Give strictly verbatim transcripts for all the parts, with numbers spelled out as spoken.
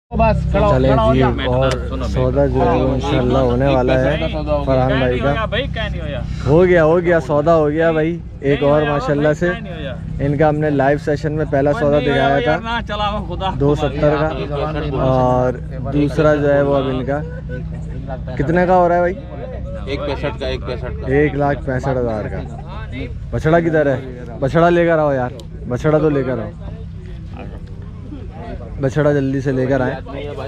चले जी, और सौदा जो है इंशाल्लाह होने वाला है फरहान भाई का। हो गया हो गया सौदा हो गया भाई। एक और माशाल्लाह से इनका हमने लाइव सेशन में पहला सौदा दिखाया था दो सत्तर का, और दूसरा जो है वो अब इनका कितने का हो रहा है भाई? एक पैंसठ का एक पैंसठ का एक लाख पैंसठ हज़ार का। बछड़ा किधर है? बछड़ा लेकर आओ यार, बछड़ा तो लेकर आओ, बछड़ा जल्दी से लेकर आए।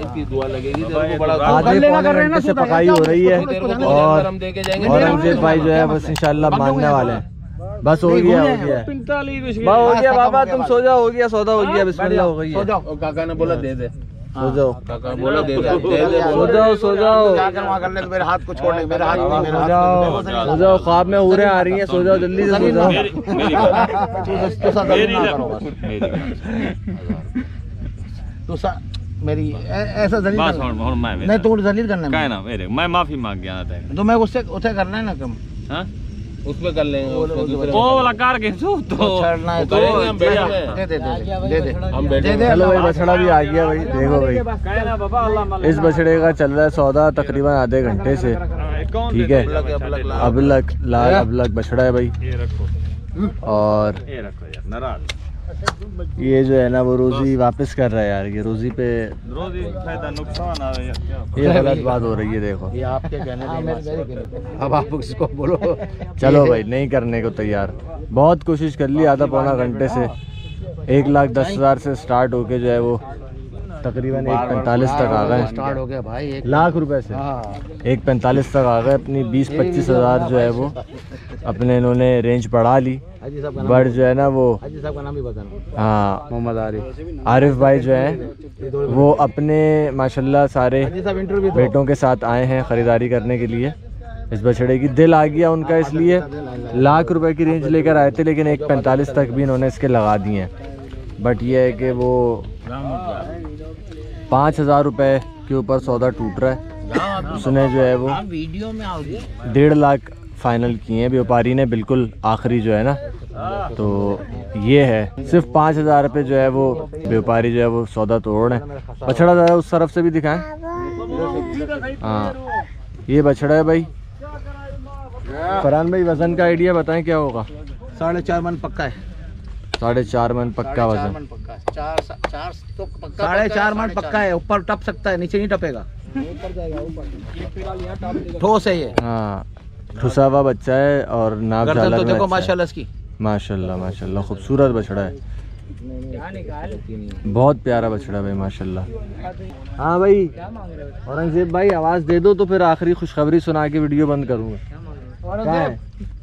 आधे पौने घंटे से पकाई हो रही है और औरंगजेब भाई जो है बस इंशाल्लाह मानने वाले हैं। बस हो गया हो गया हो गया बाबा, तुम सो जाओ, हो गया सौदा हो गया, बिस्मिल्लाह हो गई है। काका ने बोला दे दे, सो जाओ, काका बोला दे दे, सो जाओ सो जाओ मेरे हाथ को छोड़, मेरे हाथ सो जाओ सो जाओ, ख्वाब में उड़े आ रही हैं, सो जाओ जल्दी से सो जाओ। तो सा मेरी ऐसा जलील बस और और मैं नहीं तो जलील करना है ना मेरे, मैं माफी मांग गया था तो मैं उससे उसे करना है ना कम। हां उसमें कर लेंगे, वो वाला कार के तो छोड़ना है तो दे दे दे दे हम बैठे। चलो भाई बछड़ा भी आ गया भाई, देखो भाई इस बछड़े का चल रहा है सौदा तकरीबन आधे घंटे से, ठीक है। अबलग लाल अबलग बछड़ा है भाई, और ये रखो यार नाराज। ये जो है ना वो रोजी वापस कर रहा है यार, ये रोजी पे रोजी फायदा नुकसान आ रहा है, ये गलत बात हो रही है। देखो ये आपके कहने पे अब आप उसको बोलो। चलो भाई नहीं करने को तैयार, बहुत कोशिश कर ली आधा पौना घंटे से। एक लाख दस हज़ार से स्टार्ट होके जो है वो तकरीबन एक पैंतालीस तक आ गए, स्टार्ट हो गया भाई एक लाख रुपए से एक पैंतालीस तक आ गए। अपनी बीस पच्चीस हज़ार जो है वो अपने इन्होंने रेंज बढ़ा ली। बट जो है ना वो हाजी साहब का नाम भी बताना, हाँ मोहम्मद आरिफ आरिफ भाई जो है वो अपने माशाल्लाह सारे बेटों के साथ आए हैं ख़रीदारी करने के लिए। इस बछड़े की दिल आ गया उनका, इसलिए लाख रुपए की रेंज लेकर आए थे, लेकिन एक पैंतालीस तक भी इन्होंने इसके लगा दिए हैं। बट ये है कि वो पाँच हज़ार रुपये के ऊपर सौदा टूट रहा है। उसने जो है वो वीडियो में आओगे डेढ़ लाख फाइनल किए हैं व्यापारी ने, बिल्कुल आखिरी जो है ना। तो ये है सिर्फ पाँच हज़ार रुपये जो है वो व्यापारी जो है वो सौदा तोड़ है। बछड़ा ज़रा उस तरफ से भी दिखाएं। हाँ ये बछड़ा है भाई। फरहान भाई वज़न का आइडिया बताएं क्या होगा? साढ़े चार मन पक्का है, साढ़े चार मन पक्का वजन, साढ़े चार मन पक्का है। ऊपर टप सकता है, नीचे नहीं टपेगा, ठोस है ये। हाँ ठुसा हुआ बच्चा है और नाक गर्दन झालर तो में देखो अच्छा है। माशाल्लाह इसकी, माशाल्लाह माशाल्लाह खूबसूरत बछड़ा है, बहुत प्यारा बछड़ा भाई माशाल्लाह। हाँ भाई औरंगजेब भाई आवाज़ दे दो तो फिर आखिरी खुशखबरी सुना के वीडियो बंद करूँगा। क्या है?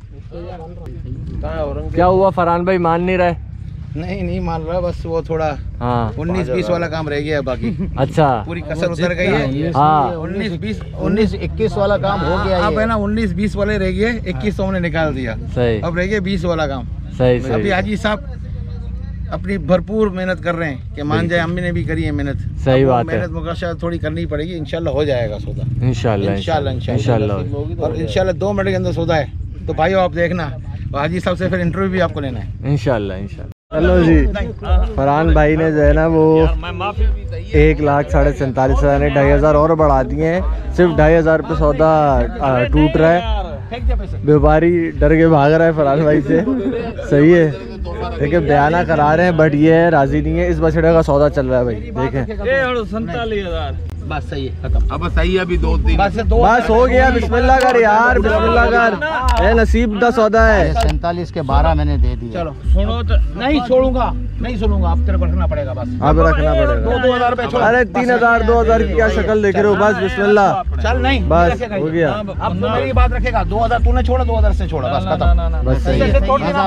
क्या हुआ फरहान भाई मान नहीं रहे? नहीं नहीं मान रहा, बस वो थोड़ा हाँ उन्नीस बीस वाला काम रह गया है, बाकी अच्छा पूरी कसर उतर गई है। हाँ उन्नीस बीस उन्नीस इक्कीस वाला काम हो गया अब है ना, उन्नीस बीस वाले रह गए, इक्कीस तो हमने निकाल दिया, सही, अब रह गए बीस वाला काम। सही अभी सही हाजी साहब अपनी भरपूर मेहनत कर रहे हैं कि मान जाए, अम्मी ने भी करी है मेहनत। सही बात है, मेहनत मुकाशा थोड़ी करनी पड़ेगी, इंशाल्लाह हो जाएगा सौदा, इंशाल्लाह इंशाल्लाह इंशाल्लाह। और इंशाल्लाह दो मिनट के अंदर सौदा है। तो भाइयों आप देखना, हाजी साहब से फिर इंटरव्यू भी आपको लेना है इंशाल्लाह इंशाल्लाह। चलो जी फरहान भाई ने जो है ना वो एक लाख साढ़े सैंतालीस हज़ार ने ढाई हज़ार और बढ़ा दिए हैं। सिर्फ ढाई हज़ार रुपये सौदा टूट रहा है, व्यापारी डर के भाग रहा है फरहान भाई से। सही है, देखिए बयाना करा रहे हैं बट ये राजी नहीं है। इस बछड़े का सौदा चल रहा है भाई, देखें सैंतालीस हजार बस सही है, खत्म। अब सही है, अभी दो दिन बस दो बस हो गया। बिस्मिल्लाह कर यार, बिस्मिल्लाह कर, ए नसीब का सौदा है। सैंतालीस के बारह मैंने दे दिए। चलो सुनो तो नहीं छोड़ूंगा, नहीं सुनूंगा, अब तेरे को रखना पड़ेगा बस, अब रखना दो पड़ेगा। दो हजार रुपए छोड़। अरे तीन हजार दो हजार की क्या शक्ल देख रहे हो? बस बिस्मिल्लाह, चल नहीं बस हो गया। अब तो मेरी बात रखेगा, दो हजार तूने छोड़ा, दो हजार से छोड़ा, बस खत्म। बस सही है।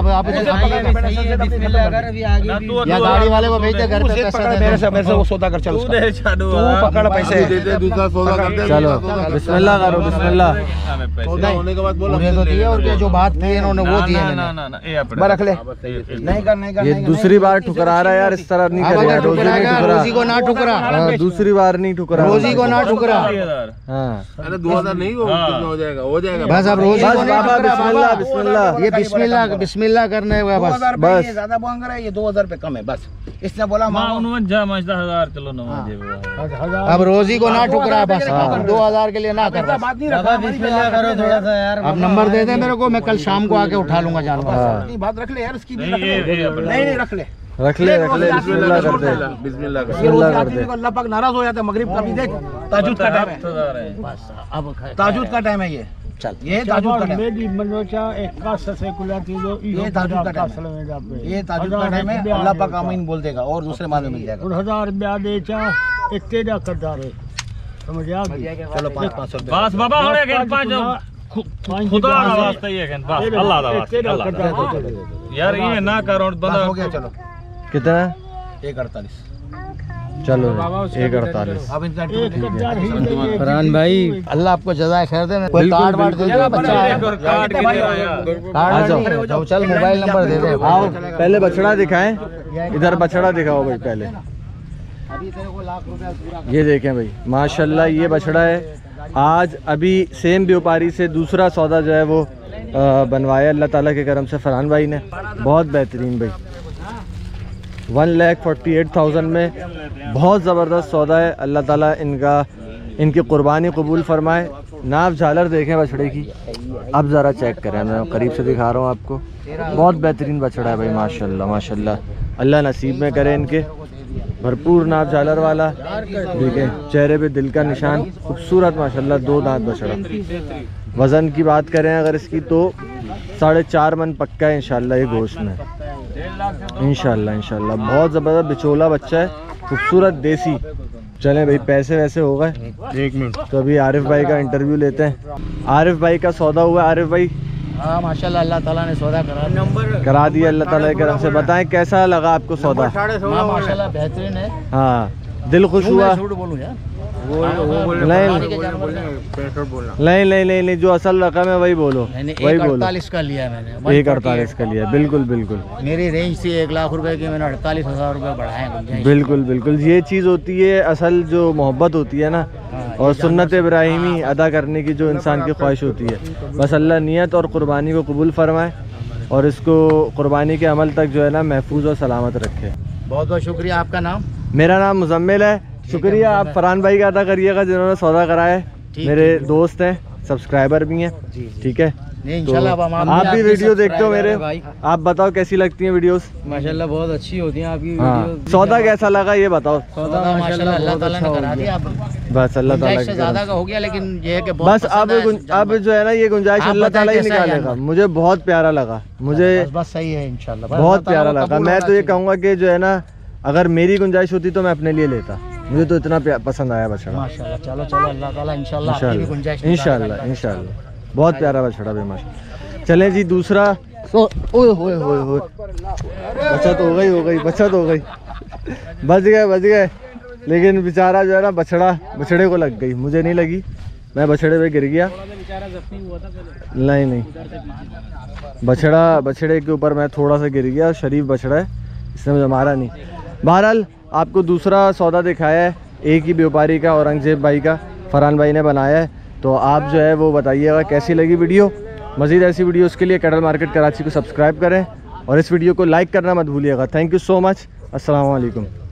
या गाड़ी वाले को भेज दे घर पे, मेरे से मेरे से वो सौदा कर, चल तू पकड़ पैसे, चलो बिस्मिल्लाह करो, बिस्मिल्लाह। सौदा होने के बाद बोला तो दिए, और क्या जो बात की इन्होंने वो दिए मैंने, रख ले। नहीं कर नहीं कर, ये दूसरी बार ठुकरा रहा है यार, इस तरह नहीं करेगा। रोजी को ना ठुकरा, दूसरी बार नहीं ठुकरा, रोजी को ना ठुकरा। हाँ अरे दो हजार नहीं हो जाएगा, हो जाएगा बस। अब रोजी बस बाबा बिस्मिल्लाह बिस्मिल्लाह, ये बिस्मिल्लाह बिस्मिल्लाह करने हुआ बस, बस ज्यादा मांग रहा है, ये दो हजार पे कम है बस। इसने बोला मां माँ उनवंजा मजदा हजार किलो नमाजे अब रोजी को ना ठुकरा बस, अब दो हजार के लिए ना कर बात नहीं रखा। करो थोड़ा सा यार, अब नंबर दे दे मेरे को, मैं कल शाम को आके उठा लूंगा जानवर। हाँ। बात रख ले यार उसकी भी, नहीं, रख ले। ये- ये- नहीं नहीं रख ले, रख ले रख ले, बिस्मिल्लाह कर दे, बिस्मिल्लाह कर ये रोज बिस्मिल्लाह कर आदमी दे। को अल्लाह पाक नाराज हो जाता है। मगरिब का भी देख, ताजुद का टाइम है, बस अब ताजुद का टाइम है ये। चल ये ताजुद का टाइम, मेरी मनोचा एक का सेकुलर की जो ये ताजुद का टाइम है, ये ताजुद का टाइम है। अल्लाह पाक आमीन बोल देगा और दूसरे माल में मिल जाएगा। और हजार रुपया दे चा एक तेरा करदार है, समझ आ गई। चलो पाँच पाँच सौ रुपये बस बाबा होने के पांच खुदा का वास्ता ये है बस अल्लाह का वास्ता अल्लाह यार ये ना करो बस बंदा हो गया। चलो कितना? एक अड़तालीस। चलो एक अड़तालीस। अब इनका फरहान भाई अल्लाह आपको जज़ाए खैर दे। कोई कार्ड वार्ड दे देगा बच्चा है, कार्ड के दे यार आ जाओ। जाओ चल मोबाइल नंबर दे दे। आओ पहले बछड़ा दिखाएं, इधर बछड़ा दिखाओ भाई पहले। अभी तेरे को लाख रुपया पूरा ये देखें भाई माशाल्लाह, ये बछड़ा है। आज अभी सेम व्यापारी से दूसरा सौदा जो है वो आ, बनवाया अल्लाह ताला के करम से फरहान भाई ने। बहुत बेहतरीन भाई, one lakh forty eight thousand में बहुत ज़बरदस्त सौदा है। अल्लाह ताला इनका इनकी कुर्बानी कबूल फरमाए। नाव झालर देखें बछड़े की, अब ज़रा चेक करें, मैं करीब से दिखा रहा हूँ आपको। बहुत बेहतरीन बछड़ा है भाई माशाल्लाह माशाल्लाह। अल्लाह नसीब में करे इनके भरपूर नाव झालर वाला। देखें चेहरे पे दिल का निशान, खूबसूरत माशाल्लाह, दो दांत बछड़ा। वज़न की बात करें अगर इसकी तो साढ़े चार मन पक्का है इंशाल्लाह ये गोश्त में, इंशाल्लाह इंशाल्लाह। बहुत ज़बरदस्त बिचोला बच्चा है, खूबसूरत देसी। चलें भाई पैसे वैसे हो गए, एक मिनट तो अभी आरिफ भाई का इंटरव्यू लेते हैं। आरिफ भाई का सौदा हुआ। आरिफ भाई हाँ माशाल्लाह अल्लाह ताला ने सौदा करा नंबर करा दिया अल्लाह ताला के करम से। बताएं कैसा लगा आपको सौदा? हाँ माशाल्लाह बेहतरीन है। हाँ दिल खुश हुआ? झूठ बोलूं यार, नहीं नहीं नहीं नहीं नहीं, जो असल रकम है वही बोलो, मैंने वही एक बोलो। अड़तालीस का लिया मैंने, एक अड़तालीस का लिया, बिल्कुल बिल्कुल मेरी रेंज थी एक लाख रुपए की, मैंने अड़तालीस हजार रुपए बढ़ाए गुंजाइश। बिल्कुल बिल्कुल। ये चीज़ होती है असल, जो मोहब्बत होती है ना और सुन्नत इब्राहिमी अदा करने की जो इंसान की ख्वाहिश होती है। बस अल्लाह नियत और कुर्बानी को कबूल फरमाए और इसको कुर्बानी के अमल तक जो है ना महफूज और सलामत रखे। बहुत बहुत शुक्रिया। आपका नाम? मेरा नाम मुजम्मिल है। शुक्रिया आप फरहान भाई का अदा करिएगा जिन्होंने सौदा कराया है। मेरे दोस्त हैं, सब्सक्राइबर भी हैं, ठीक है। नहीं इंशाल्लाह अब हम आप भी आपके वीडियो देखते हो मेरे, भाई। आप बताओ कैसी लगती हैं वीडियोस? माशाल्लाह बहुत अच्छी होती हैं आपकी हाँ वीडियो। सौदा कैसा लगा ये बताओ? सौदा माशाल्लाह अल्लाह बहुत ताला अच्छा ने हो करा गया। दिया। बस अल्लाह ताला गुंजाइश की से ज्यादा करम का हो गया, लेकिन ये है कि से। बहुत बस अब पसंद गुं- आया अब जो है ना ये गुंजाइश आप अल्लाह बताएं ताला ही कैसा है निकालेगा। जानवर? मुझे बहुत प्यारा लगा, मुझे बस बस सही है इंशाल्लाह। बस बहुत अल्लाह प्यारा ताला लगा। कबूल मैं होना तो ये चाहिए। कहूँगा कि जो है ना अगर मेरी गुंजाइश होती तो मैं अपने लिए लेता। मुझे तो इतना प्या- पसंद आया बछड़ा। माशाल्लाह। चलो चलो अल्लाह ताला इंशाल्लाह आपकी भी गुंजाइश इंशाल्लाह निकालेगा। इंशाल्लाह इंशाल्लाह। बहुत प्यारा बछड़ा भी माशाल्लाह। चलें जी दूसरा। ओ- ओए होए होए होए, बचत हो गई हो गई बचत हो गई, बच गए बच गए। लेकिन बेचारा जो है ना बछड़ा बछड़े को लग गई, मुझे नहीं लगी, मैं बछड़े पे गिर गया। नहीं नहीं बछड़ा बछड़े के ऊपर मैं थोड़ा सा गिर गया। शरीफ बछड़ा है, इसने मुझे मारा नहीं। बहरहाल आपको दूसरा सौदा दिखाया है, एक ही व्यापारी का, औरंगजेब भाई का, फरहान भाई ने बनाया है। तो आप जो है वो बताइएगा कैसी लगी वीडियो। मज़ीद ऐसी वीडियोस के लिए कैटल मार्केट कराची को सब्सक्राइब करें और इस वीडियो को लाइक करना मत भूलिएगा। Thank you so much. अस्सलाम वालेकुम।